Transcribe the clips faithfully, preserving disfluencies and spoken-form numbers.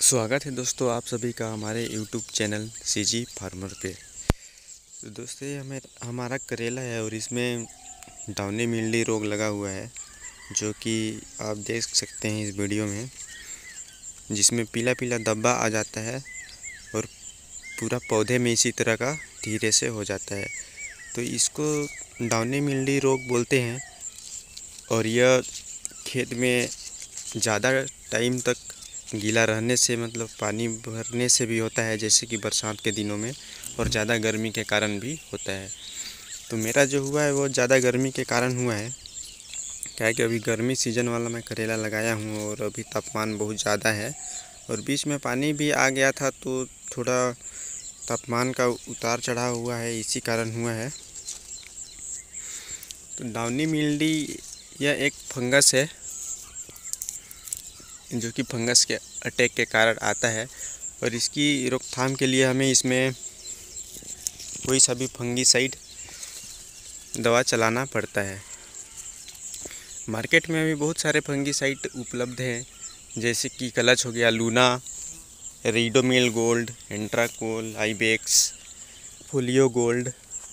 स्वागत है दोस्तों आप सभी का हमारे यूट्यूब चैनल सीजी फार्मर पे। तो दोस्तों ये हमें हमारा करेला है और इसमें डाउनी मिल्डी रोग लगा हुआ है, जो कि आप देख सकते हैं इस वीडियो में, जिसमें पीला पीला धब्बा आ जाता है और पूरा पौधे में इसी तरह का धीरे से हो जाता है। तो इसको डाउनी मिल्डी रोग बोलते हैं और यह खेत में ज़्यादा टाइम तक गीला रहने से, मतलब पानी भरने से भी होता है, जैसे कि बरसात के दिनों में, और ज़्यादा गर्मी के कारण भी होता है। तो मेरा जो हुआ है वो ज़्यादा गर्मी के कारण हुआ है, क्या है कि अभी गर्मी सीज़न वाला मैं करेला लगाया हूँ और अभी तापमान बहुत ज़्यादा है और बीच में पानी भी आ गया था, तो थोड़ा तापमान का उतार चढ़ाव हुआ है, इसी कारण हुआ है। तो डाउनी मिल्डी यह एक फंगस है जो कि फंगस के अटैक के कारण आता है और इसकी रोकथाम के लिए हमें इसमें कोई सा भी फंगीसाइड दवा चलाना पड़ता है। मार्केट में अभी बहुत सारे फंगीसाइड उपलब्ध हैं, जैसे कि कलच हो गया, Luna, Ridomil Gold, Antracol, Ibex, Folio Gold,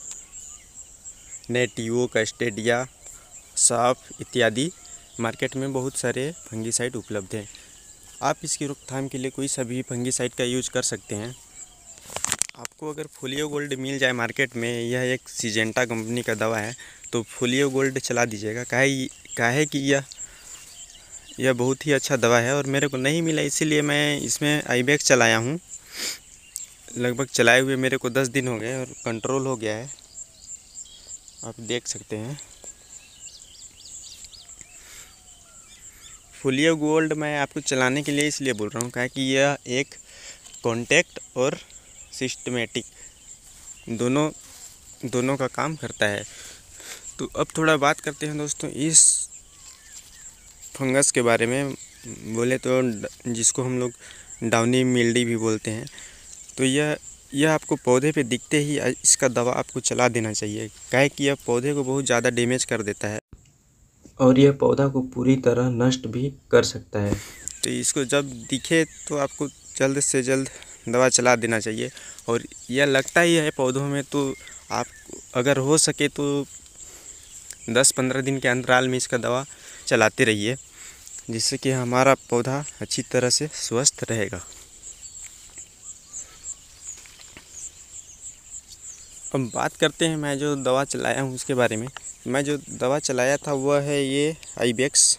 Nativo, कैस्टेडिया, साफ इत्यादि मार्केट में बहुत सारे फंगीसाइड उपलब्ध हैं। आप इसकी रोकथाम के लिए कोई सा भी फंगीसाइड का यूज कर सकते हैं। आपको अगर फोलियो गोल्ड मिल जाए मार्केट में, यह एक सिजेंटा कंपनी का दवा है, तो फोलियो गोल्ड चला दीजिएगा। काहे काहे कि यह यह बहुत ही अच्छा दवा है और मेरे को नहीं मिला, इसीलिए मैं इसमें आइबेक्स चलाया हूँ। लगभग चलाए हुए मेरे को दस दिन हो गए और कंट्रोल हो गया है, आप देख सकते हैं। फोलियो गोल्ड मैं आपको चलाने के लिए इसलिए बोल रहा हूँ क्या कि यह एक कॉन्टैक्ट और सिस्टमेटिक दोनों दोनों का काम करता है। तो अब थोड़ा बात करते हैं दोस्तों इस फंगस के बारे में। बोले तो जिसको हम लोग डाउनी मिल्डी भी बोलते हैं, तो यह यह आपको पौधे पे दिखते ही इसका दवा आपको चला देना चाहिए, क्या कि यह पौधे को बहुत ज़्यादा डैमेज कर देता है और यह पौधा को पूरी तरह नष्ट भी कर सकता है। तो इसको जब दिखे तो आपको जल्द से जल्द दवा चला देना चाहिए। और यह लगता ही है पौधों में, तो आप अगर हो सके तो दस पंद्रह दिन के अंतराल में इसका दवा चलाते रहिए, जिससे कि हमारा पौधा अच्छी तरह से स्वस्थ रहेगा। अब बात करते हैं मैं जो दवा चलाया हूँ उसके बारे में। मैं जो दवा चलाया था वह है ये आइबेक्स,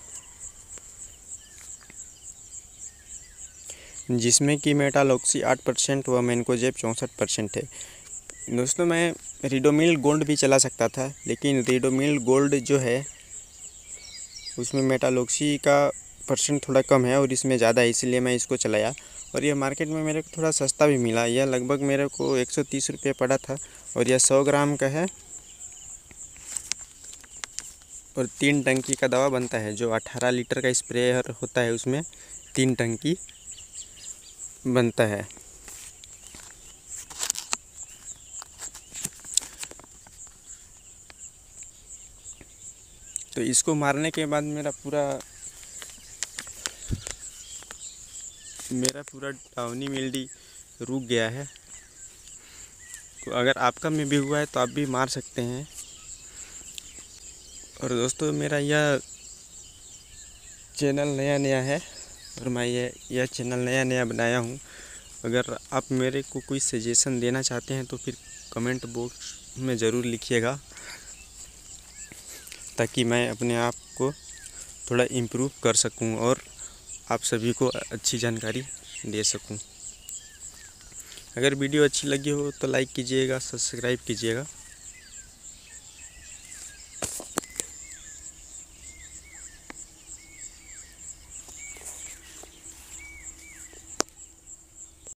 जिसमें कि मेटालॉक्सी आठ परसेंट व मैनकोजेब चौंसठ परसेंट है। दोस्तों मैं रीडोमिल गोल्ड भी चला सकता था, लेकिन रीडोमिल गोल्ड जो है उसमें मेटालॉक्सी का परसेंट थोड़ा कम है और इसमें ज़्यादा है, इसलिए मैं इसको चलाया। और यह मार्केट में मेरे को थोड़ा सस्ता भी मिला। यह लगभग मेरे को एक सौ तीस रुपये पड़ा था और यह सौ ग्राम का है और तीन टंकी का दवा बनता है। जो अठारह लीटर का स्प्रेयर होता है उसमें तीन टंकी बनता है। तो इसको मारने के बाद मेरा पूरा मेरा पूरा डाउनी मिल्डी रुक गया है। तो अगर आपका में भी हुआ है तो आप भी मार सकते हैं। और दोस्तों मेरा यह चैनल नया नया है और मैं ये यह चैनल नया नया बनाया हूँ। अगर आप मेरे को कोई सजेशन देना चाहते हैं तो फिर कमेंट बॉक्स में ज़रूर लिखिएगा, ताकि मैं अपने आप को थोड़ा इम्प्रूव कर सकूं और आप सभी को अच्छी जानकारी दे सकूं। अगर वीडियो अच्छी लगी हो तो लाइक कीजिएगा, सब्सक्राइब कीजिएगा।